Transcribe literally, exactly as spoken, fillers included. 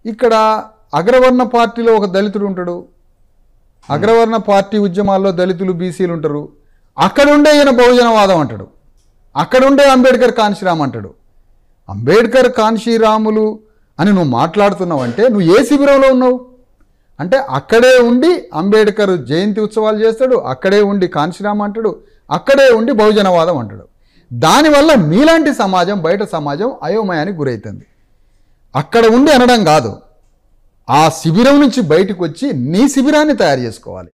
ఇక్కడ అగ్రవర్ణ పార్టీలో ఒక దళితుడు ఉంటాడు, అగ్రవర్ణ పార్టీ ఉద్యమాల్లో దళితులు బీసీలు ఉంటారు. అక్కడుండే ఈయన బహుజనవాదం అంటాడు, అక్కడుండే అంబేద్కర్ కాన్షీరామ్ అంటాడు. అంబేద్కర్ కాన్షీరాములు అని నువ్వు మాట్లాడుతున్నావంటే నువ్వు ఏ శిబిరంలో ఉన్నావు అంటే అక్కడే ఉండి అంబేద్కర్ జయంతి ఉత్సవాలు చేస్తాడు, అక్కడే ఉండి కాన్షీరామ్ అంటాడు, అక్కడే ఉండి బహుజనవాదం అంటాడు. దానివల్ల మీలాంటి సమాజం బయట సమాజం అయోమయానికి గురవుతుంది. అక్కడ ఉండి అనడం కాదు, ఆ శిబిరం నుంచి బయటకు వచ్చి నీ శిబిరాన్ని తయారు చేసుకోవాలి.